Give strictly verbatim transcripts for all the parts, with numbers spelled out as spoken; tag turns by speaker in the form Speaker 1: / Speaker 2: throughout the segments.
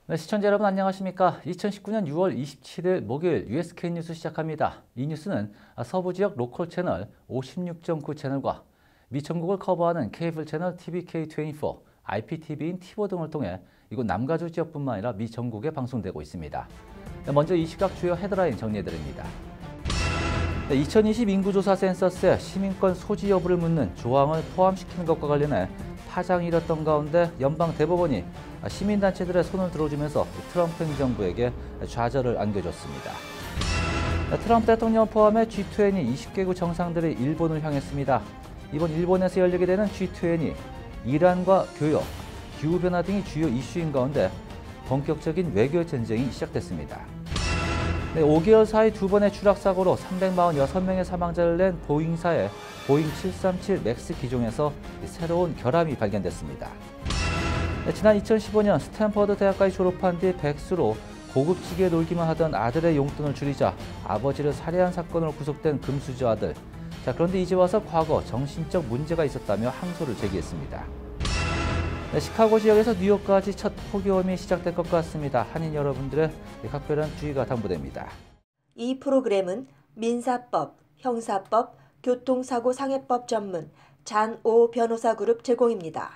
Speaker 1: 네, 시청자 여러분 안녕하십니까? 이천십구 년 유월 이십칠일 목요일 유에스케이 뉴스 시작합니다. 이 뉴스는 서부 지역 로컬 채널 오십육 점 구 채널과 미 전국을 커버하는 케이블 채널 티비케이 이십사, 아이피티비인 티보 등을 통해 이곳 남가주 지역뿐만 아니라 미 전국에 방송되고 있습니다. 네, 먼저 이 시각 주요 헤드라인 정리해드립니다. 네, 이천이십 인구조사 센서스에 시민권 소지 여부를 묻는 조항을 포함시키는 것과 관련해 파장이 일었던 가운데 연방 대법원이 시민단체들의 손을 들어주면서 트럼프 행정부에게 좌절을 안겨줬습니다. 트럼프 대통령 포함해 지 이십 이십 개국 정상들이 일본을 향했습니다. 이번 일본에서 열리게 되는 지 이십이 이란과 교역, 기후변화 등이 주요 이슈인 가운데 본격적인 외교 전쟁이 시작됐습니다. 네, 오 개월 사이 두 번의 추락사고로 삼백사십육 명의 사망자를 낸 보잉사의 보잉 칠삼칠 맥스 기종에서 새로운 결함이 발견됐습니다. 네, 지난 이천십오 년 스탠퍼드 대학까지 졸업한 뒤 백수로 고급지게 놀기만 하던 아들의 용돈을 줄이자 아버지를 살해한 사건으로 구속된 금수저 아들. 자, 그런데 이제 와서 과거 정신적 문제가 있었다며 항소를 제기했습니다. 네, 시카고 지역에서 뉴욕까지 첫 폭염이 시작될 것 같습니다. 한인 여러분들의 각별한 주의가 당부됩니다.
Speaker 2: 이 프로그램은 민사법, 형사법, 교통사고 상해법 전문 잔오 변호사 그룹 제공입니다.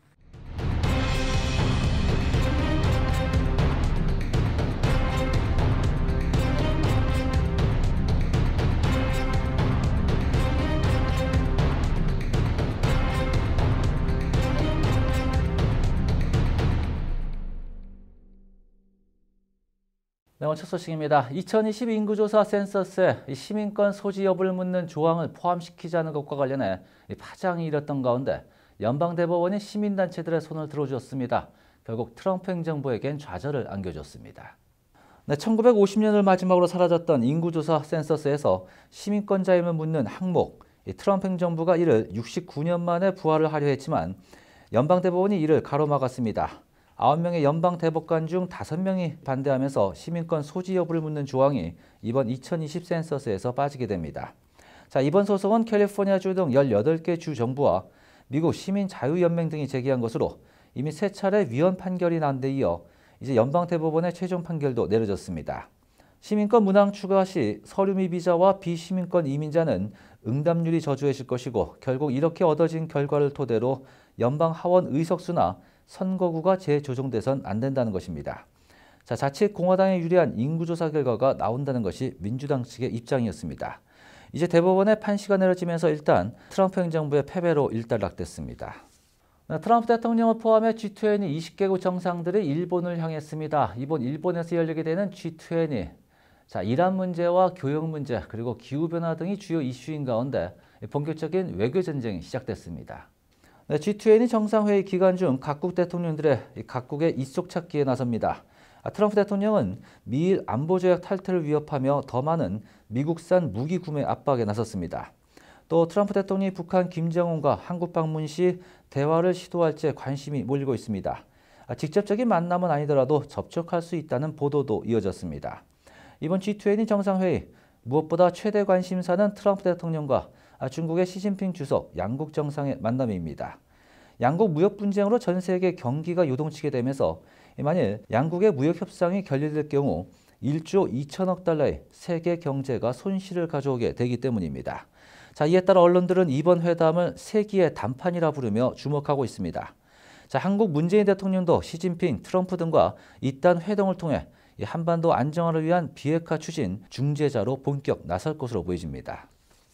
Speaker 1: 네, 오늘 첫 소식입니다. 이천이십 인구조사 센서스에 시민권 소지 여부를 묻는 조항을 포함시키자는 것과 관련해 파장이 일었던 가운데 연방대법원이 시민단체들의 손을 들어주었습니다. 결국 트럼프 행정부에겐 좌절을 안겨줬습니다. 네, 천구백오십 년을 마지막으로 사라졌던 인구조사 센서스에서 시민권자임을 묻는 항목, 트럼프 행정부가 이를 육십구 년 만에 부활을 하려 했지만 연방대법원이 이를 가로막았습니다. 아홉 명의 연방 대법관 중 다섯 명이 반대하면서 시민권 소지 여부를 묻는 조항이 이번 이천이십 센서스에서 빠지게 됩니다. 자, 이번 소송은 캘리포니아주 등 열여덟 개 주 정부와 미국 시민자유연맹 등이 제기한 것으로 이미 세 차례 위헌 판결이 난 데 이어 이제 연방 대법원의 최종 판결도 내려졌습니다. 시민권 문항 추가 시 서류 미 비자와 비시민권 이민자는 응답률이 저조해질 것이고 결국 이렇게 얻어진 결과를 토대로 연방 하원 의석수나 선거구가 재조정돼선 안 된다는 것입니다. 자, 자칫 공화당에 유리한 인구조사 결과가 나온다는 것이 민주당 측의 입장이었습니다. 이제 대법원의 판시가 내려지면서 일단 트럼프 행정부의 패배로 일단락됐습니다. 네, 트럼프 대통령을 포함해 지 이십이 이십 개국 정상들이 일본을 향했습니다. 이번 일본에서 열리게 되는 지 이십이. 자, 이란 문제와 교역 문제 그리고 기후변화 등이 주요 이슈인 가운데 본격적인 외교 전쟁이 시작됐습니다. 네, 지 이십이 정상회의 기간 중 각국 대통령들의 각국의 입속 찾기에 나섭니다. 아, 트럼프 대통령은 미일 안보조약 탈퇴를 위협하며 더 많은 미국산 무기 구매 압박에 나섰습니다. 또 트럼프 대통령이 북한 김정은과 한국 방문 시 대화를 시도할지 관심이 몰리고 있습니다. 아, 직접적인 만남은 아니더라도 접촉할 수 있다는 보도도 이어졌습니다. 이번 지 이십이 정상회의 무엇보다 최대 관심사는 트럼프 대통령과 중국의 시진핑 주석 양국 정상의 만남입니다. 양국 무역 분쟁으로 전 세계 경기가 요동치게 되면서 만일 양국의 무역 협상이 결렬될 경우 일조 이천억 달러의 세계 경제가 손실을 가져오게 되기 때문입니다. 자, 이에 따라 언론들은 이번 회담을 세기의 단판이라 부르며 주목하고 있습니다. 자, 한국 문재인 대통령도 시진핑, 트럼프 등과 이딴 회동을 통해 한반도 안정화를 위한 비핵화 추진 중재자로 본격 나설 것으로 보여집니다.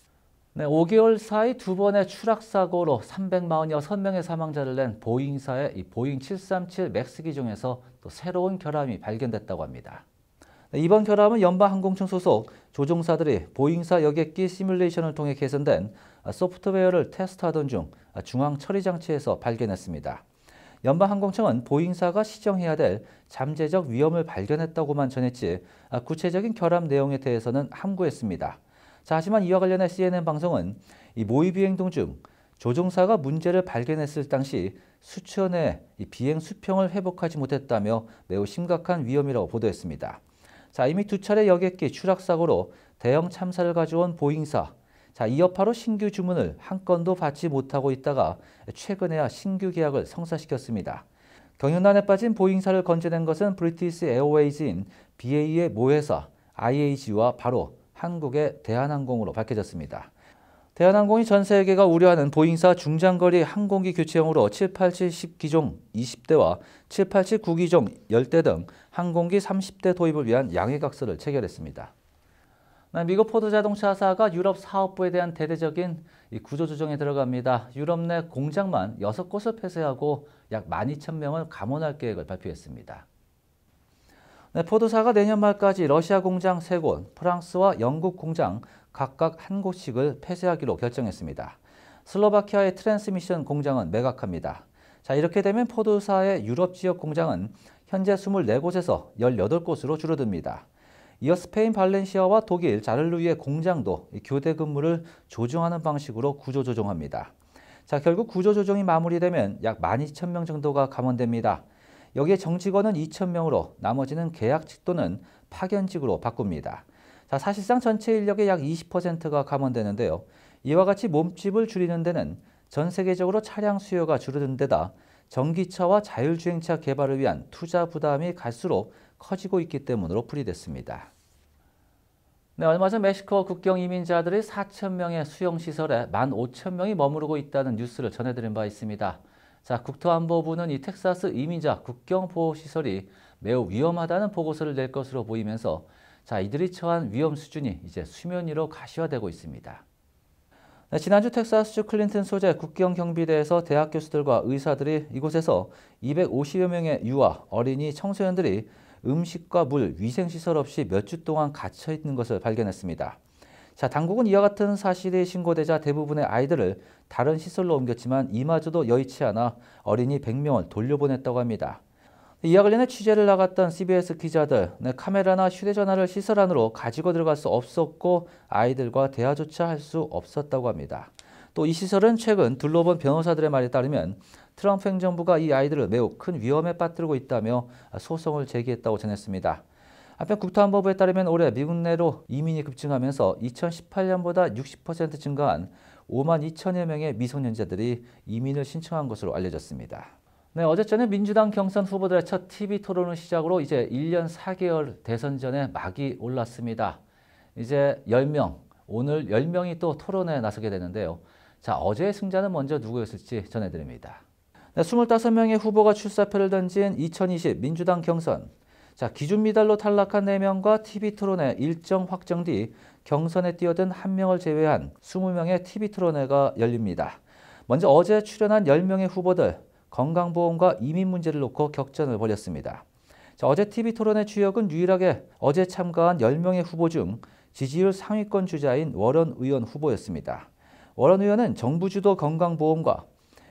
Speaker 1: 네, 오 개월 사이 두 번의 추락 사고로 삼백사십육 명의 사망자를 낸 보잉사의 이 보잉 칠삼칠 맥스 기종에서 또 새로운 결함이 발견됐다고 합니다. 네, 이번 결함은 연방항공청 소속 조종사들이 보잉사 여객기 시뮬레이션을 통해 개선된 소프트웨어를 테스트하던 중 중앙 처리 장치에서 발견했습니다. 연방항공청은 보잉사가 시정해야 될 잠재적 위험을 발견했다고만 전했지 구체적인 결함 내용에 대해서는 함구했습니다. 자, 하지만 이와 관련해 씨엔엔 방송은 이 모의 비행 도중 조종사가 문제를 발견했을 당시 수초 내에 이 비행 수평을 회복하지 못했다며 매우 심각한 위험이라고 보도했습니다. 자, 이미 두 차례 여객기 추락 사고로 대형 참사를 가져온 보잉사. 자, 이 여파로 신규 주문을 한 건도 받지 못하고 있다가 최근에야 신규 계약을 성사시켰습니다. 경영난에 빠진 보잉사를 건져낸 것은 브리티시 에어웨이즈인 비에이의 모회사 아이에이지와 바로 한국의 대한항공으로 밝혀졌습니다. 대한항공이 전 세계가 우려하는 보잉사 중장거리 항공기 교체형으로 칠팔칠 십 기종 이십 대와 칠팔칠 구 기종 십 대 등 항공기 삼십 대 도입을 위한 양해각서를 체결했습니다. 미국 포드 자동차사가 유럽 사업부에 대한 대대적인 구조조정에 들어갑니다. 유럽 내 공장만 여섯 곳을 폐쇄하고 약 만 이천 명을 감원할 계획을 발표했습니다. 네, 포드사가 내년 말까지 러시아 공장 세 곳, 프랑스와 영국 공장 각각 한 곳씩을 폐쇄하기로 결정했습니다. 슬로바키아의 트랜스미션 공장은 매각합니다. 자, 이렇게 되면 포드사의 유럽 지역 공장은 현재 이십사 곳에서 십팔 곳으로 줄어듭니다. 이어 스페인 발렌시아와 독일 자를루이의 공장도 교대 근무를 조정하는 방식으로 구조조정합니다. 자, 결국 구조조정이 마무리되면 약 만 이천 명 정도가 감원됩니다. 여기에 정직원은 이천 명으로 나머지는 계약직 또는 파견직으로 바꿉니다. 자, 사실상 전체 인력의 약 이십 퍼센트가 감원되는데요. 이와 같이 몸집을 줄이는 데는 전 세계적으로 차량 수요가 줄어든 데다 전기차와 자율주행차 개발을 위한 투자 부담이 갈수록 커지고 있기 때문으로 풀이됐습니다. 네, 얼마 전 멕시코 국경 이민자들이 사천 명의 수용시설에 만 오천 명이 머무르고 있다는 뉴스를 전해드린 바 있습니다. 자, 국토안보부는 이 텍사스 이민자 국경보호시설이 매우 위험하다는 보고서를 낼 것으로 보이면서 자, 이들이 처한 위험 수준이 이제 수면 위로 가시화되고 있습니다. 네, 지난주 텍사스주 클린턴 소재 국경경비대에서 대학 교수들과 의사들이 이곳에서 이백오십여 명의 유아, 어린이, 청소년들이 음식과 물, 위생시설 없이 몇 주 동안 갇혀 있는 것을 발견했습니다. 자, 당국은 이와 같은 사실이 신고되자 대부분의 아이들을 다른 시설로 옮겼지만 이마저도 여의치 않아 어린이 백 명을 돌려보냈다고 합니다. 이와 관련해 취재를 나갔던 씨비에스 기자들, 네, 카메라나 휴대전화를 시설 안으로 가지고 들어갈 수 없었고 아이들과 대화조차 할 수 없었다고 합니다. 또 이 시설은 최근 둘러본 변호사들의 말에 따르면 트럼프 행정부가 이 아이들을 매우 큰 위험에 빠뜨리고 있다며 소송을 제기했다고 전했습니다. 한편 국토안보부에 따르면 올해 미국 내로 이민이 급증하면서 이천십팔 년보다 육십 퍼센트 증가한 오만 이천여 명의 미성년자들이 이민을 신청한 것으로 알려졌습니다. 네, 어제 저녁 민주당 경선 후보들의 첫 티비 토론을 시작으로 이제 일 년 사 개월 대선전에 막이 올랐습니다. 이제 열 명, 오늘 열 명이 또 토론에 나서게 되는데요. 자, 어제의 승자는 먼저 누구였을지 전해드립니다. 네, 이십오 명의 후보가 출사표를 던진 이천이십 민주당 경선. 자, 기준 미달로 탈락한 네 명과 티비 토론회 일정 확정 뒤 경선에 뛰어든 한 명을 제외한 이십 명의 티비 토론회가 열립니다. 먼저 어제 출연한 열 명의 후보들, 건강보험과 이민 문제를 놓고 격전을 벌였습니다. 자, 어제 티비 토론회 주역은 유일하게 어제 참가한 열 명의 후보 중 지지율 상위권 주자인 워런 의원 후보였습니다. 워런 의원은 정부 주도 건강보험과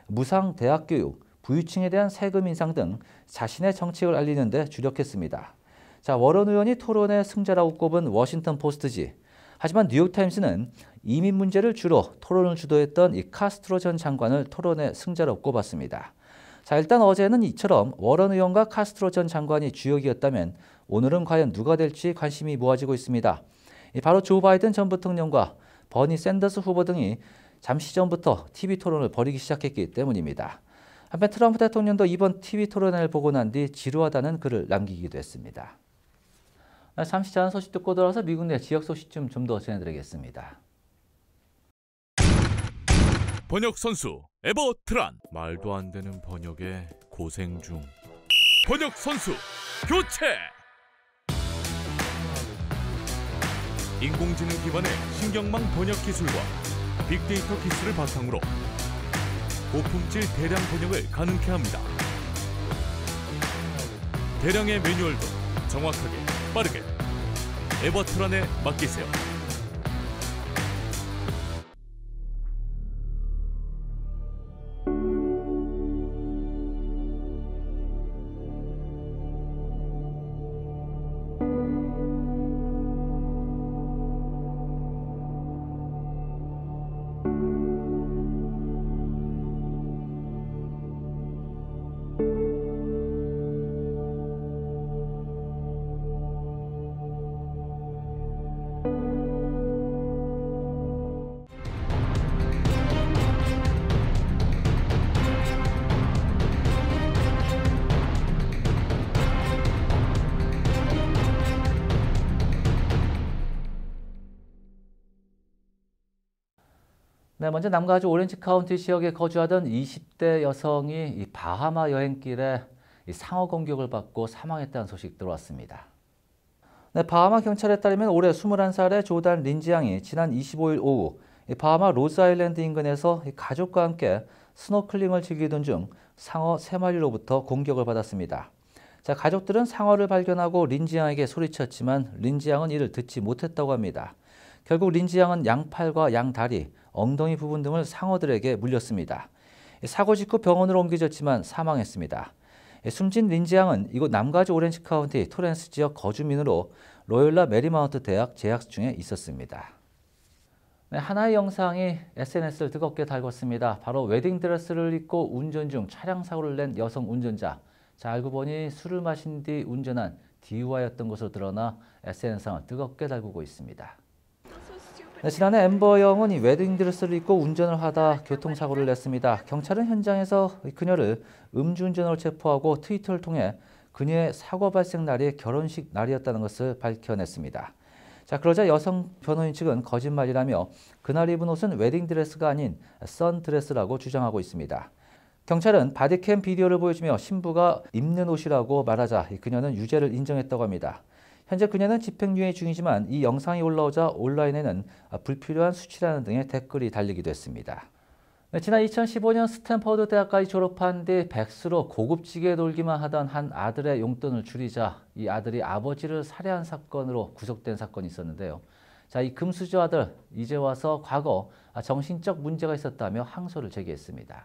Speaker 1: 무상 대학교육, 부유층에 대한 세금 인상 등 자신의 정책을 알리는 데 주력했습니다. 자, 워런 의원이 토론의 승자라고 꼽은 워싱턴 포스트지. 하지만 뉴욕타임스는 이민 문제를 주로 토론을 주도했던 이 카스트로 전 장관을 토론의 승자로 꼽았습니다. 자, 일단 어제는 이처럼 워런 의원과 카스트로 전 장관이 주역이었다면 오늘은 과연 누가 될지 관심이 모아지고 있습니다. 바로 조 바이든 전 부통령과 버니 샌더스 후보 등이 잠시 전부터 티비 토론을 벌이기 시작했기 때문입니다. 한편 트럼프 대통령도 이번 티비 토론회를 보고 난 뒤 지루하다는 글을 남기기도 했습니다. 잠시 전 소식 듣고 돌아와서 미국 내 지역 소식 좀 좀 더 전해드리겠습니다.
Speaker 3: 번역 선수 에버트란. 말도 안 되는 번역에 고생 중. 번역 선수 교체. 인공지능 기반의 신경망 번역 기술과 빅데이터 기술을 바탕으로 고품질 대량 번역을 가능케 합니다. 대량의 매뉴얼도 정확하게 빠르게 에버트란에 맡기세요.
Speaker 1: 네, 먼저 남가주 오렌지 카운티 지역에 거주하던 이십 대 여성이 이 바하마 여행길에 이 상어 공격을 받고 사망했다는 소식 들어왔습니다. 네, 바하마 경찰에 따르면 올해 스물한 살의 조단 린지 양이 지난 이십오일 오후 이 바하마 로즈아일랜드 인근에서 이 가족과 함께 스노클링을 즐기던 중 상어 세 마리로부터 공격을 받았습니다. 자, 가족들은 상어를 발견하고 린지 양에게 소리쳤지만 린지 양은 이를 듣지 못했다고 합니다. 결국 린지 양은 양팔과 양다리, 엉덩이 부분 등을 상어들에게 물렸습니다. 사고 직후 병원으로 옮겨졌지만 사망했습니다. 숨진 린지 양은 이곳 남가주 오렌지 카운티 토렌스 지역 거주민으로 로열라 메리마운트 대학 재학 중에 있었습니다. 네, 하나의 영상이 에스엔에스를 뜨겁게 달궜습니다. 바로 웨딩드레스를 입고 운전 중 차량 사고를 낸 여성 운전자. 자, 알고 보니 술을 마신 뒤 운전한 디유아이였던 것으로 드러나 에스엔에스상을 뜨겁게 달구고 있습니다. 네, 지난해 엠버 영은 이 웨딩드레스를 입고 운전을 하다 교통사고를 냈습니다. 경찰은 현장에서 그녀를 음주운전으로 체포하고 트위터를 통해 그녀의 사고 발생 날이 결혼식 날이었다는 것을 밝혀냈습니다. 자, 그러자 여성 변호인 측은 거짓말이라며 그날 입은 옷은 웨딩드레스가 아닌 선드레스라고 주장하고 있습니다. 경찰은 바디캠 비디오를 보여주며 신부가 입는 옷이라고 말하자 그녀는 유죄를 인정했다고 합니다. 현재 그녀는 집행유예 중이지만 이 영상이 올라오자 온라인에는 불필요한 수치라는 등의 댓글이 달리기도 했습니다. 네, 지난 이천십오년 스탠퍼드 대학까지 졸업한 뒤 백수로 고급지게 놀기만 하던 한 아들의 용돈을 줄이자 이 아들이 아버지를 살해한 사건으로 구속된 사건이 있었는데요. 자, 이 금수저 아들 이제 와서 과거 정신적 문제가 있었다며 항소를 제기했습니다.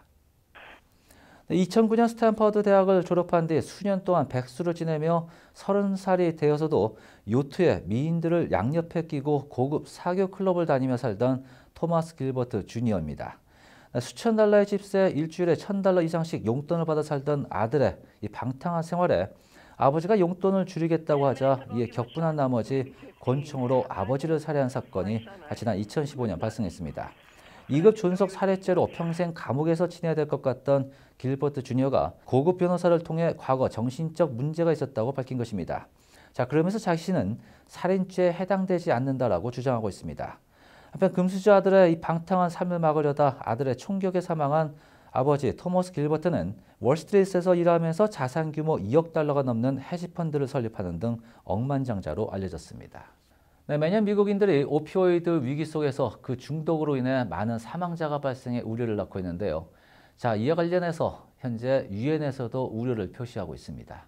Speaker 1: 이천구년 스탠퍼드 대학을 졸업한 뒤 수년 동안 백수를 지내며 서른 살이 되어서도 요트에 미인들을 양옆에 끼고 고급 사교 클럽을 다니며 살던 토마스 길버트 주니어입니다. 수천 달러의 집세, 일주일에 천 달러 이상씩 용돈을 받아 살던 아들의 이 방탕한 생활에 아버지가 용돈을 줄이겠다고 하자 이에 격분한 나머지 권총으로 아버지를 살해한 사건이 지난 이천십오년 발생했습니다. 이급 존속 살해죄로 평생 감옥에서 지내야 될 것 같던 길버트 주니어가 고급 변호사를 통해 과거 정신적 문제가 있었다고 밝힌 것입니다. 자, 그러면서 자신은 살인죄에 해당되지 않는다라고 주장하고 있습니다. 한편 금수저 아들의 이 방탕한 삶을 막으려다 아들의 총격에 사망한 아버지 토머스 길버트는 월스트리트에서 일하면서 자산 규모 이억 달러가 넘는 헤지펀드를 설립하는 등 억만장자로 알려졌습니다. 네, 매년 미국인들이 오피오이드 위기 속에서 그 중독으로 인해 많은 사망자가 발생해 우려를 낳고 있는데요. 자, 이에 관련해서 현재 유엔에서도 우려를 표시하고 있습니다.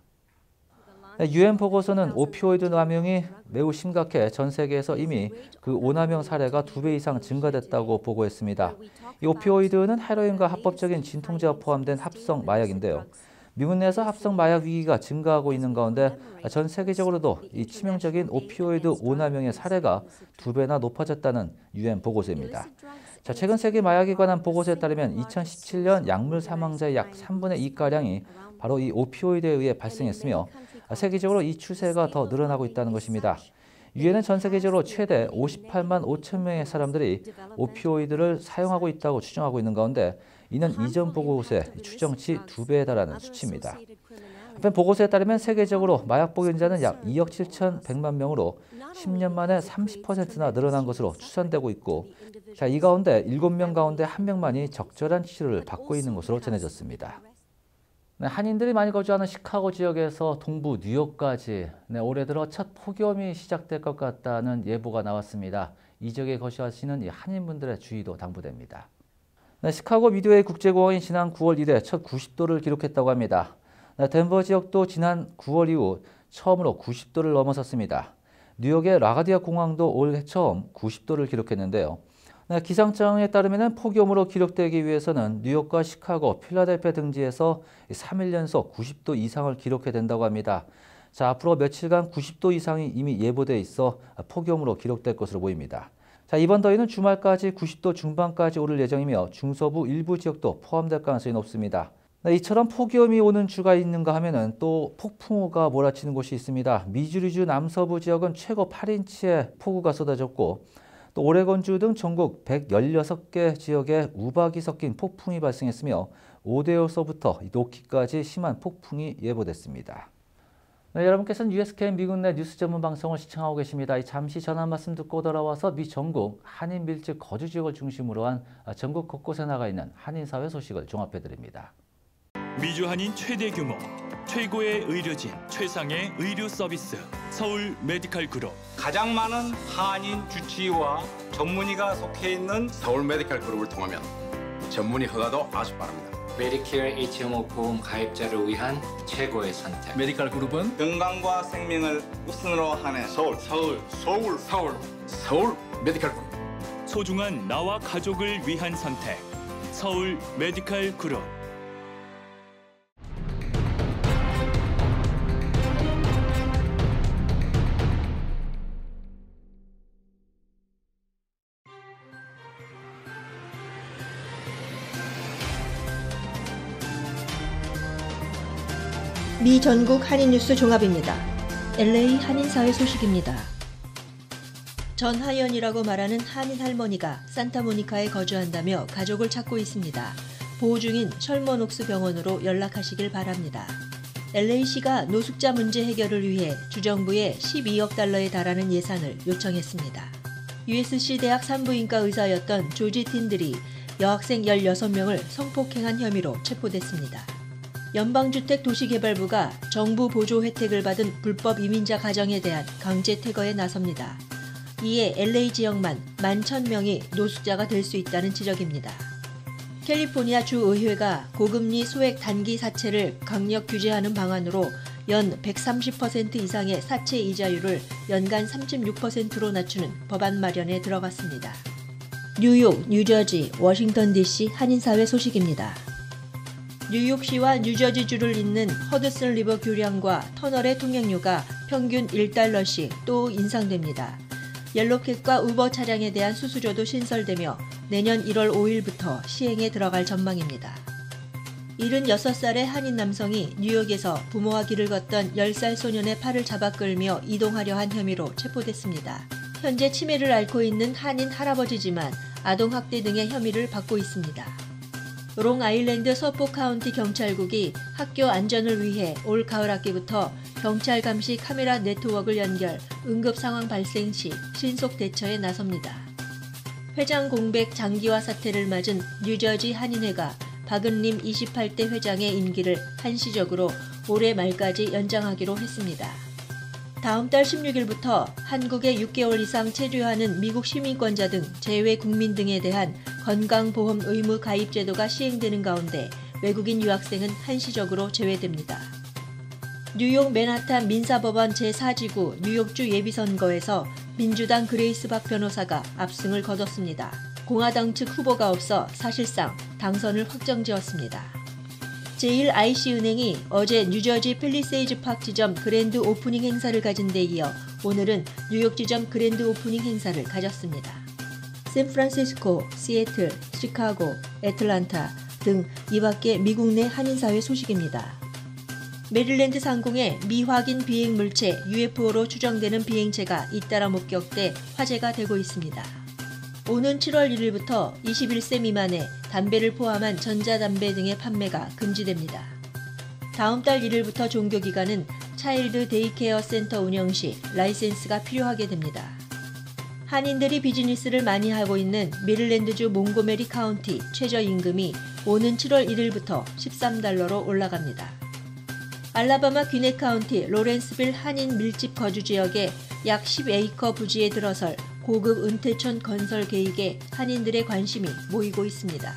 Speaker 1: 네, 유엔 보고서는 오피오이드 남용이 매우 심각해 전 세계에서 이미 그 오남용 사례가 두 배 이상 증가됐다고 보고했습니다. 이 오피오이드는 헤로인과 합법적인 진통제가 포함된 합성 마약인데요. 미국 내에서 합성 마약 위기가 증가하고 있는 가운데 전 세계적으로도 이 치명적인 오피오이드 오남용의 사례가 두 배나 높아졌다는 유엔 보고서입니다. 자, 최근 세계 마약에 관한 보고서에 따르면 이천십칠년 약물 사망자의 약 삼분의 이가량이 바로 이 오피오이드에 의해 발생했으며 세계적으로 이 추세가 더 늘어나고 있다는 것입니다. 유엔은 전 세계적으로 최대 오십팔만 오천 명의 사람들이 오피오이드를 사용하고 있다고 추정하고 있는 가운데 이는 이전 보고서의 추정치 두 배에 달하는 수치입니다. 한편 보고서에 따르면 세계적으로 마약 복용자는 약 이억 칠천백만 명으로 십 년 만에 삼십 퍼센트나 늘어난 것으로 추산되고 있고, 자, 이 가운데 일곱 명 가운데 한 명만이 적절한 치료를 받고 있는 것으로 전해졌습니다. 네, 한인들이 많이 거주하는 시카고 지역에서 동부 뉴욕까지 네, 올해 들어 첫 폭염이 시작될 것 같다는 예보가 나왔습니다. 이 지역에 거주하시는 이 한인분들의 주의도 당부됩니다. 네, 시카고 미드웨이 국제공항이 지난 구월 일일에 첫 구십 도를 기록했다고 합니다. 네, 덴버 지역도 지난 구월 이후 처음으로 구십 도를 넘어섰습니다. 뉴욕의 라가디아 공항도 올해 처음 구십 도를 기록했는데요. 네, 기상청에 따르면 폭염으로 기록되기 위해서는 뉴욕과 시카고, 필라델피아 등지에서 삼 일 연속 구십 도 이상을 기록해야 된다고 합니다. 자, 앞으로 며칠간 구십 도 이상이 이미 예보돼 있어 폭염으로 기록될 것으로 보입니다. 자, 이번 더위는 주말까지 구십 도 중반까지 오를 예정이며 중서부 일부 지역도 포함될 가능성이 높습니다. 네, 이처럼 폭염이 오는 주가 있는가 하면은 또 폭풍우가 몰아치는 곳이 있습니다. 미주리주 남서부 지역은 최고 팔 인치의 폭우가 쏟아졌고, 또 오레곤주 등 전국 백십육 개 지역에 우박이 섞인 폭풍이 발생했으며 오데오서부터 노키까지 심한 폭풍이 예보됐습니다. 네, 여러분께서는 유에스케이 미국 내 뉴스 전문 방송을 시청하고 계십니다. 이 잠시 전화 말씀 듣고 돌아와서 미 전국 한인 밀집 거주 지역을 중심으로 한 전국 곳곳에 나가 있는 한인 사회 소식을 종합해 드립니다.
Speaker 4: 미주 한인 최대 규모, 최고의 의료진, 최상의 의료 서비스, 서울 메디칼 그룹.
Speaker 5: 가장 많은 한인 주치의와 전문의가 속해 있는
Speaker 6: 서울 메디칼 그룹을 통하면 전문의 허가도 아주 빠릅니다.
Speaker 7: 메디케어 에이치엠오 보험 가입자를 위한 최고의 선택.
Speaker 8: 메디칼 그룹은
Speaker 5: 건강과 생명을 우선으로 하는
Speaker 6: 서울, 서울, 서울, 서울, 서울 메디칼 그룹.
Speaker 4: 소중한 나와 가족을 위한 선택. 서울 메디칼 그룹.
Speaker 2: 미 전국 한인 뉴스 종합입니다. 엘에이 한인사회 소식입니다. 전하연이라고 말하는 한인 할머니가 산타모니카에 거주한다며 가족을 찾고 있습니다. 보호 중인 셜먼옥스 병원으로 연락하시길 바랍니다. 엘에이시가 노숙자 문제 해결을 위해 주정부에 십이억 달러에 달하는 예산을 요청했습니다. 유에스씨 대학 산부인과 의사였던 조지 틴들이 여학생 열여섯 명을 성폭행한 혐의로 체포됐습니다. 연방주택도시개발부가 정부 보조 혜택을 받은 불법 이민자 가정에 대한 강제 퇴거에 나섭니다. 이에 엘에이 지역만 만 천 명이 노숙자가 될 수 있다는 지적입니다. 캘리포니아 주의회가 고금리 소액 단기 사채를 강력 규제하는 방안으로 연 백삼십 퍼센트 이상의 사채 이자율을 연간 삼십육 퍼센트로 낮추는 법안 마련에 들어갔습니다. 뉴욕, 뉴저지, 워싱턴 디씨 한인사회 소식입니다. 뉴욕시와 뉴저지주를 잇는 허드슨 리버 교량과 터널의 통행료가 평균 일 달러씩 또 인상됩니다. 옐로캣과 우버 차량에 대한 수수료도 신설되며 내년 일월 오일부터 시행에 들어갈 전망입니다. 칠십육 살의 한인 남성이 뉴욕에서 부모와 길을 걷던 열 살 소년의 팔을 잡아 끌며 이동하려 한 혐의로 체포됐습니다. 현재 치매를 앓고 있는 한인 할아버지지만 아동학대 등의 혐의를 받고 있습니다. 롱아일랜드 서포 카운티 경찰국이 학교 안전을 위해 올 가을 학기부터 경찰 감시 카메라 네트워크를 연결, 응급 상황 발생 시 신속 대처에 나섭니다. 회장 공백 장기화 사태를 맞은 뉴저지 한인회가 박은림 이십팔 대 회장의 임기를 한시적으로 올해 말까지 연장하기로 했습니다. 다음 달 십육일부터 한국에 육 개월 이상 체류하는 미국 시민권자 등 재외 국민 등에 대한 건강보험 의무 가입 제도가 시행되는 가운데 외국인 유학생은 한시적으로 제외됩니다. 뉴욕 맨하탄 민사법원 제사 지구 뉴욕주 예비선거에서 민주당 그레이스 박 변호사가 압승을 거뒀습니다. 공화당 측 후보가 없어 사실상 당선을 확정지었습니다. 제일 아이씨은행이 어제 뉴저지 팰리세이즈 파크 지점 그랜드 오프닝 행사를 가진 데 이어 오늘은 뉴욕 지점 그랜드 오프닝 행사를 가졌습니다. 샌프란시스코, 시애틀, 시카고, 애틀란타 등 이밖에 미국 내 한인사회 소식입니다. 메릴랜드 상공에 미확인 비행 물체 유에프오로 추정되는 비행체가 잇따라 목격돼 화제가 되고 있습니다. 오는 칠월 일일부터 이십일 세 미만의 담배를 포함한 전자담배 등의 판매가 금지됩니다. 다음 달 일일부터 종교기관은 차일드 데이케어 센터 운영 시 라이센스가 필요하게 됩니다. 한인들이 비즈니스를 많이 하고 있는 메릴랜드주 몽고메리 카운티 최저임금이 오는 칠월 일일부터 십삼 달러로 올라갑니다. 알라바마 귀넷 카운티 로렌스빌 한인 밀집 거주 지역에 약 십 에이커 부지에 들어설 고급 은퇴촌 건설 계획에 한인들의 관심이 모이고 있습니다.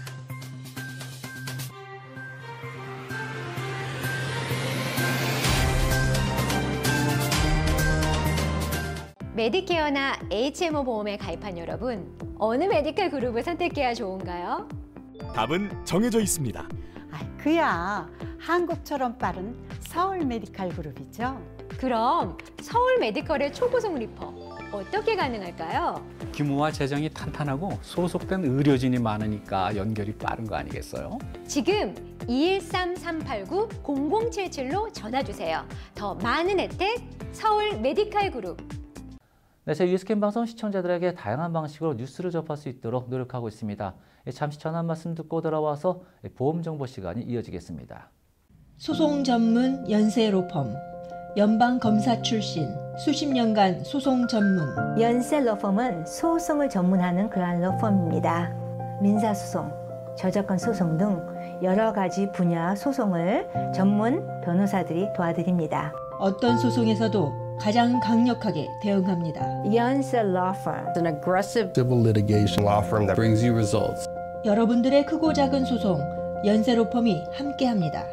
Speaker 9: 메디케어나 에이치엠오 보험에 가입한 여러분, 어느 메디컬 그룹을 선택해야 좋은가요?
Speaker 3: 답은 정해져 있습니다.
Speaker 10: 아, 그야 한국처럼 빠른 서울 메디칼 그룹이죠.
Speaker 9: 그럼 서울 메디컬의 초고속 리퍼 어떻게 가능할까요?
Speaker 8: 규모와 재정이 탄탄하고 소속된 의료진이 많으니까 연결이 빠른 거 아니겠어요?
Speaker 9: 지금 이일삼 삼팔구 공공칠칠로 전화 주세요. 더 많은 혜택 서울 메디칼 그룹.
Speaker 1: 네, 제 유스캠 방송 시청자들에게 다양한 방식으로 뉴스를 접할 수 있도록 노력하고 있습니다. 잠시 전화 말씀 듣고 돌아와서 보험 정보 시간이 이어지겠습니다.
Speaker 2: 소송 전문 연세 로펌 연방 검사 출신, 수십 년간 소송 전문.
Speaker 11: 연세 러펌은 소송을 전문하는 그러한 러펌입니다. 민사소송, 저작권 소송 등 여러 가지 분야 소송을 전문 변호사들이 도와드립니다.
Speaker 2: 어떤 소송에서도 가장 강력하게 대응합니다.
Speaker 11: 연세 러펌,
Speaker 12: an aggressive civil litigation law firm that brings you results.
Speaker 2: 여러분들의 크고 작은 소송, 연세 로펌이 함께합니다.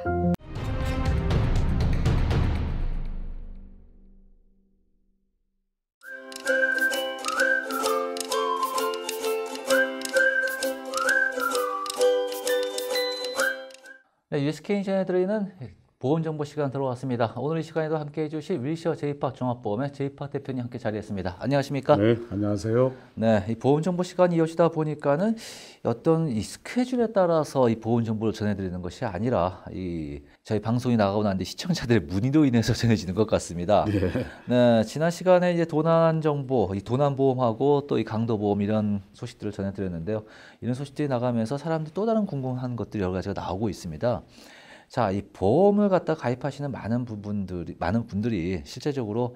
Speaker 1: 네, 유에스케이 전해드리는 보험정보 시간 들어왔습니다. 오늘 이 시간에도 함께해 주실 윌셔 제이팍 종합보험의 제이팍 대표님 함께 자리했습니다. 안녕하십니까?
Speaker 13: 네, 안녕하세요.
Speaker 1: 네, 이 보험정보 시간이 이어지다 보니까는 어떤 이 스케줄에 따라서 이 보험정보를 전해드리는 것이 아니라 이 저희 방송이 나가고 난 뒤 시청자들의 문의로 인해서 전해지는 것 같습니다.
Speaker 13: 네.
Speaker 1: 네, 지난 시간에 이제 도난 정보, 이 도난 보험하고 또 이 강도 보험 이런 소식들을 전해드렸는데요. 이런 소식들이 나가면서 사람들 또 다른 궁금한 것들이 여러 가지가 나오고 있습니다. 자, 이 보험을 갖다 가입하시는 많은 부분들이, 많은 분들이 실제적으로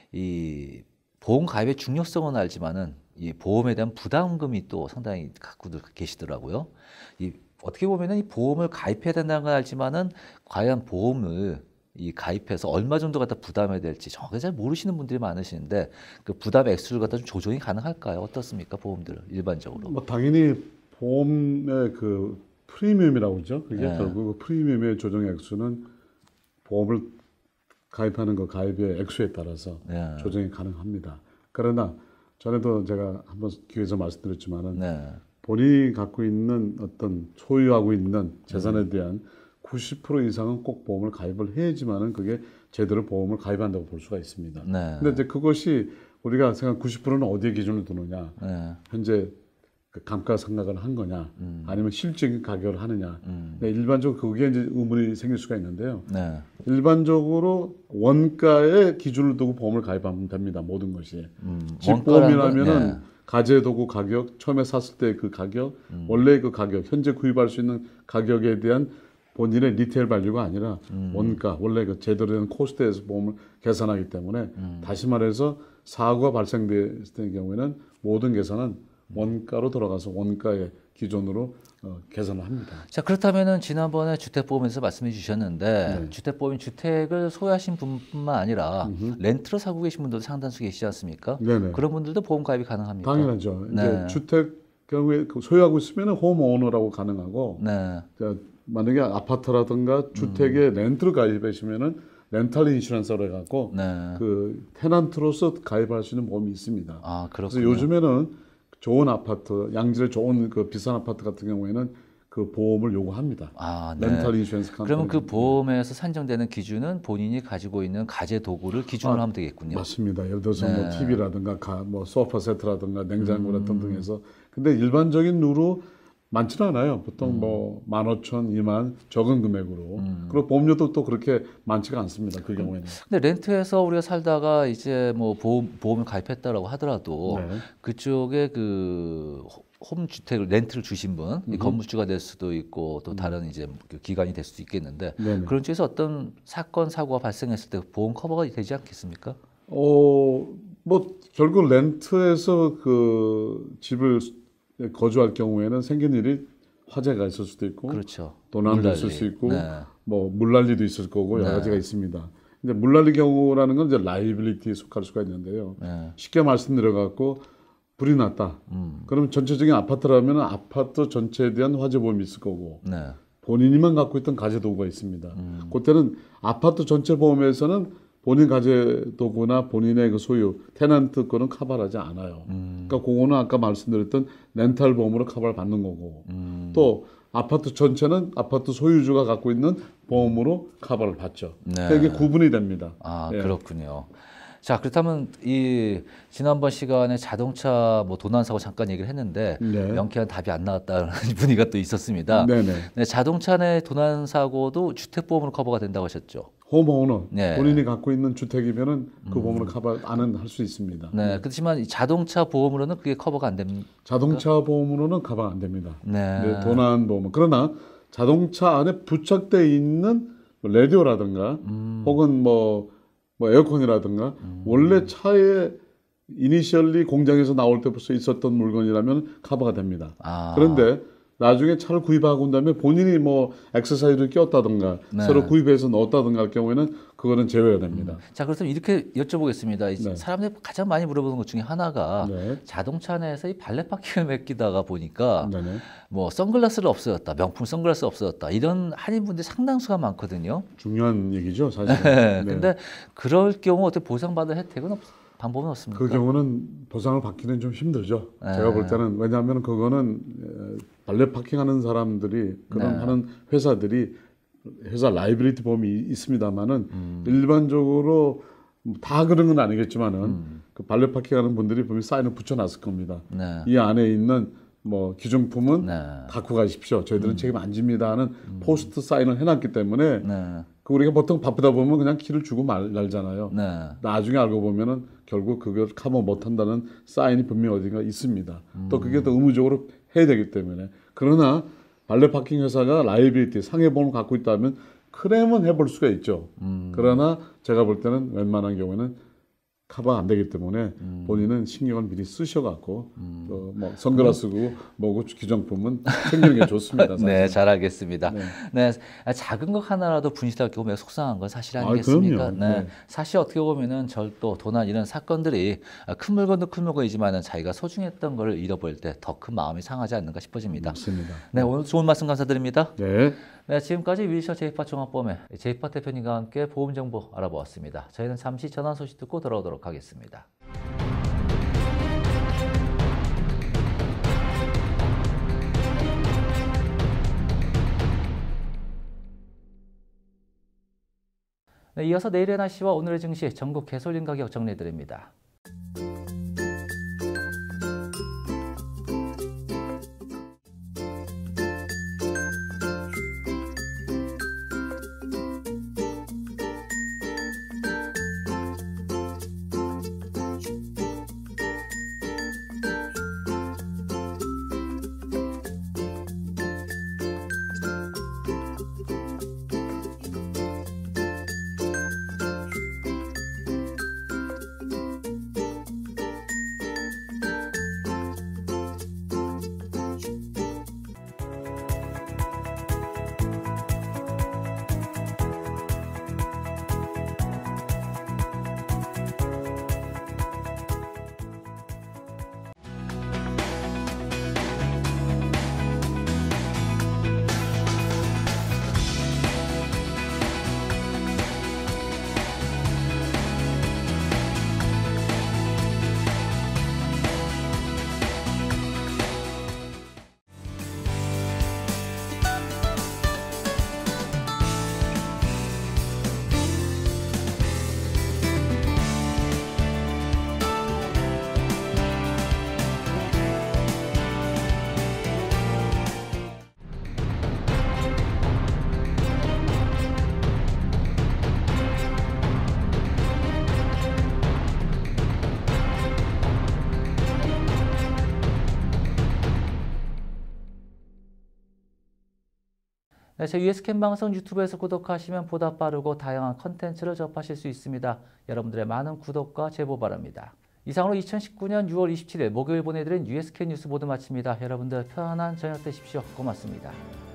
Speaker 1: 이 보험 가입의 중요성은 알지만은 이 보험에 대한 부담금이 또 상당히 갖고 계시더라고요. 이 어떻게 보면은 이 보험을 가입해야 된다는 건 알지만은 과연 보험을 이 가입해서 얼마 정도 갖다 부담해야 될지 정확하게 잘 모르시는 분들이 많으시는데 그 부담 액수를 갖다 좀 조정이 가능할까요? 어떻습니까? 보험들 일반적으로.
Speaker 13: 뭐 당연히 보험의 그 프리미엄이라고 그러죠. 그게
Speaker 1: 네.
Speaker 13: 결국 프리미엄의 조정 액수는 보험을 가입하는 그 가입의 액수에 따라서
Speaker 1: 네.
Speaker 13: 조정이 가능합니다. 그러나 전에도 제가 한번 기회에서 말씀드렸지만은
Speaker 1: 네.
Speaker 13: 본인이 갖고 있는 어떤 소유하고 있는 재산에 대한 구십 퍼센트 이상은 꼭 보험을 가입을 해야지만은 그게 제대로 보험을 가입한다고 볼 수가 있습니다.
Speaker 1: 네.
Speaker 13: 근데 이제 그것이 우리가 생각 구십 퍼센트는 어디에 기준을 두느냐?
Speaker 1: 네.
Speaker 13: 현재 그 감가상각을 한 거냐,
Speaker 1: 음.
Speaker 13: 아니면 실질적인 가격을 하느냐.
Speaker 1: 음.
Speaker 13: 네, 일반적으로 그게 이제 의문이 생길 수가 있는데요.
Speaker 1: 네.
Speaker 13: 일반적으로 원가의 기준을 두고 보험을 가입하면 됩니다. 모든 것이.
Speaker 1: 음.
Speaker 13: 집보험이라면은
Speaker 1: 네.
Speaker 13: 가재도구 가격, 처음에 샀을 때 그 가격,
Speaker 1: 음.
Speaker 13: 원래 그 가격, 현재 구입할 수 있는 가격에 대한 본인의 리테일 밸류가 아니라
Speaker 1: 음.
Speaker 13: 원가, 원래 그 제대로 된 코스트에서 보험을 계산하기 때문에
Speaker 1: 음.
Speaker 13: 다시 말해서 사고가 발생될 경우에는 모든 계산은 원가로 돌아가서 원가의 기준으로 어, 계산을 합니다.
Speaker 1: 자, 그렇다면은 지난번에 주택보험에서 말씀해 주셨는데
Speaker 13: 네.
Speaker 1: 주택보험이 주택을 소유하신 분뿐만 아니라
Speaker 13: 음흠.
Speaker 1: 렌트로 사고 계신 분들도 상당수 계시지 않습니까?
Speaker 13: 네네.
Speaker 1: 그런 분들도 보험 가입이 가능합니까?
Speaker 13: 당연하죠.
Speaker 1: 네.
Speaker 13: 이제 주택 경우에 그 소유하고 있으면 홈오너라고 가능하고
Speaker 1: 네.
Speaker 13: 자, 만약에 아파트라든가 주택에 음. 렌트를 가입하시면은 렌탈 인슈런스로 해갖고
Speaker 1: 네.
Speaker 13: 그 테넌트로서 가입할 수 있는 보험이 있습니다.
Speaker 1: 아,
Speaker 13: 그래서
Speaker 1: 그렇군요.
Speaker 13: 요즘에는 좋은 아파트, 양질의 좋은 그 비싼 아파트 같은 경우에는 그 보험을 요구합니다.
Speaker 1: 아, 네.
Speaker 13: 렌탈 인슈런스 컴퍼니.
Speaker 1: 그러면 그 보험에서 산정되는 기준은 본인이 가지고 있는 가재 도구를 기준으로
Speaker 13: 아,
Speaker 1: 하면 되겠군요.
Speaker 13: 맞습니다. 예를 들어서
Speaker 1: 네.
Speaker 13: 뭐 티비라든가 가, 뭐 소파 세트라든가 냉장고라
Speaker 1: 음.
Speaker 13: 등등해서 근데 일반적인 룰로 많지는 않아요. 보통 음. 뭐 만 오천, 이만 적은 금액으로.
Speaker 1: 음.
Speaker 13: 그리고 보험료도 또 그렇게 많지가 않습니다. 그 경우에는.
Speaker 1: 근데 렌트해서 우리가 살다가 이제 뭐 보험 보험을 가입했다라고 하더라도
Speaker 13: 네.
Speaker 1: 그쪽에 그 홈 주택을 렌트를 주신 분, 이
Speaker 13: 음.
Speaker 1: 건물주가 될 수도 있고 또 다른 이제 그 기관이 될 수도 있겠는데
Speaker 13: 네네.
Speaker 1: 그런 쪽에서 어떤 사건 사고가 발생했을 때 보험 커버가 되지 않겠습니까?
Speaker 13: 어, 뭐 결국 렌트에서 그 집을 거주할 경우에는 생긴 일이 화재가 있을 수도 있고,
Speaker 1: 그렇죠.
Speaker 13: 도난도
Speaker 1: 물난리.
Speaker 13: 있을 수 있고,
Speaker 1: 네.
Speaker 13: 뭐 물난리도 있을 거고 여러
Speaker 1: 네.
Speaker 13: 가지가 있습니다. 근데 물난리 경우라는 건 이제 라이빌리티에 속할 수가 있는데요.
Speaker 1: 네.
Speaker 13: 쉽게 말씀드려 갖고 불이 났다.
Speaker 1: 음.
Speaker 13: 그러면 전체적인 아파트라면 아파트 전체에 대한 화재 보험이 있을 거고,
Speaker 1: 네.
Speaker 13: 본인이만 갖고 있던 가재 도구가 있습니다.
Speaker 1: 음.
Speaker 13: 그때는 아파트 전체 보험에서는 본인 가재 도구나 본인의 그 소유 테넌트 거는 커버하지 않아요.
Speaker 1: 음.
Speaker 13: 그러니까 그거는 아까 말씀드렸던 렌탈 보험으로 커버를 받는 거고,
Speaker 1: 음.
Speaker 13: 또 아파트 전체는 아파트 소유주가 갖고 있는 보험으로 커버를 받죠.
Speaker 1: 네.
Speaker 13: 그러니까 이게 구분이 됩니다.
Speaker 1: 아,
Speaker 13: 예.
Speaker 1: 그렇군요. 자, 그렇다면 이 지난번 시간에 자동차 뭐 도난 사고 잠깐 얘기를 했는데
Speaker 13: 네.
Speaker 1: 명쾌한 답이 안 나왔다는 분위기가 또 있었습니다.
Speaker 13: 네네.
Speaker 1: 네, 자동차 내 도난 사고도 주택보험으로 커버가 된다고 하셨죠.
Speaker 13: 홈오너
Speaker 1: 네.
Speaker 13: 본인이 갖고 있는 주택이면은 그
Speaker 1: 음.
Speaker 13: 보험으로 커버 안은 할 수 있습니다.
Speaker 1: 네, 그렇지만 이 자동차 보험으로는 그게 커버가 안 됩니다.
Speaker 13: 자동차 보험으로는 커버 안 됩니다.
Speaker 1: 네.
Speaker 13: 네, 도난 보험. 그러나 자동차 안에 부착돼 있는 뭐 라디오라든가
Speaker 1: 음.
Speaker 13: 혹은 뭐 뭐 에어컨이라든가
Speaker 1: 음.
Speaker 13: 원래 차에 이니셜리 공장에서 나올 때부터 있었던 물건이라면 커버가 됩니다.
Speaker 1: 아.
Speaker 13: 그런데 나중에 차를 구입하고 온 다음에 본인이 뭐 액세서리를 꼈다든가
Speaker 1: 네.
Speaker 13: 새로 구입해서 넣었다든가 할 경우에는 그거는 제외가 됩니다.
Speaker 1: 음. 자, 그렇다면 이렇게 여쭤보겠습니다. 이
Speaker 13: 네.
Speaker 1: 사람들이 가장 많이 물어보는 것 중에 하나가
Speaker 13: 네.
Speaker 1: 자동차 내에서 이 발레 파킹을 맡기다가 보니까
Speaker 13: 네네.
Speaker 1: 뭐 선글라스를 없어졌다, 명품 선글라스 없어졌다 이런 한인분들이 상당수가 많거든요.
Speaker 13: 중요한 얘기죠, 사실.
Speaker 1: 네.
Speaker 13: 네.
Speaker 1: 근데 그럴 경우 어떻게 보상받을 혜택은 없, 방법은 없습니까?
Speaker 13: 그 경우는 보상을 받기는 좀 힘들죠.
Speaker 1: 네.
Speaker 13: 제가 볼 때는 왜냐하면 그거는 발레 파킹하는 사람들이 그런
Speaker 1: 네.
Speaker 13: 하는 회사들이 회사 라이빌리티 보험이 있습니다만은
Speaker 1: 음.
Speaker 13: 일반적으로 다 그런 건 아니겠지만은
Speaker 1: 음.
Speaker 13: 그 발레 파킹하는 분들이 분명히 사인을 붙여놨을 겁니다.
Speaker 1: 네.
Speaker 13: 이 안에 있는 뭐 기존품은
Speaker 1: 네.
Speaker 13: 갖고 가십시오. 저희들은
Speaker 1: 음.
Speaker 13: 책임 안 집니다 하는 포스트 사인을 해놨기 때문에
Speaker 1: 네.
Speaker 13: 그 우리가 보통 바쁘다 보면 그냥 키를 주고 말, 말잖아요.
Speaker 1: 네.
Speaker 13: 나중에 알고 보면은 결국 그걸 커버 못한다는 사인이 분명히 어딘가 있습니다. 음. 또 그게 또 의무적으로 해야 되기 때문에. 그러나 발레 파킹 회사가 라이빌리티 상해보험을 갖고 있다면 클레임은 해볼 수가 있죠. 음. 그러나 제가 볼 때는 웬만한 경우에는 커버 안 되기 때문에 음. 본인은 신경을 미리 쓰셔갖고 음. 또 뭐 선글라스고 뭐고 기존품은 챙기는 게 좋습니다. 사실.
Speaker 1: 네, 잘 알겠습니다. 네.
Speaker 13: 네.
Speaker 1: 네, 작은 것 하나라도 분실할 경우 매우 속상한 건 사실 아니겠습니까?
Speaker 13: 아,
Speaker 1: 네.
Speaker 13: 네.
Speaker 1: 사실 어떻게 보면은 절도, 도난 이런 사건들이 큰 물건도 큰 물건이지만은 자기가 소중했던 걸 잃어버릴 때 더 큰 마음이 상하지 않는가 싶어집니다.
Speaker 13: 맞습니다.
Speaker 1: 네, 오늘 좋은 말씀 감사드립니다.
Speaker 13: 네.
Speaker 1: 네, 지금까지 윌셔 제이파 종합보험의 제이파 대표님과 함께 보험 정보 알아보았습니다. 저희는 잠시 전환 소식 듣고 돌아오도록 하겠습니다. 네, 이어서 내일의 날씨와 오늘의 증시 전국 개솔린 가격 정리해드립니다. 네, 제 유에스캠 방송 유튜브에서 구독하시면 보다 빠르고 다양한 컨텐츠를 접하실 수 있습니다. 여러분들의 많은 구독과 제보 바랍니다. 이상으로 이천십구 년 유월 이십칠일 목요일 보내드린 유에스캠 뉴스 모두 마칩니다. 여러분들 편안한 저녁 되십시오. 고맙습니다.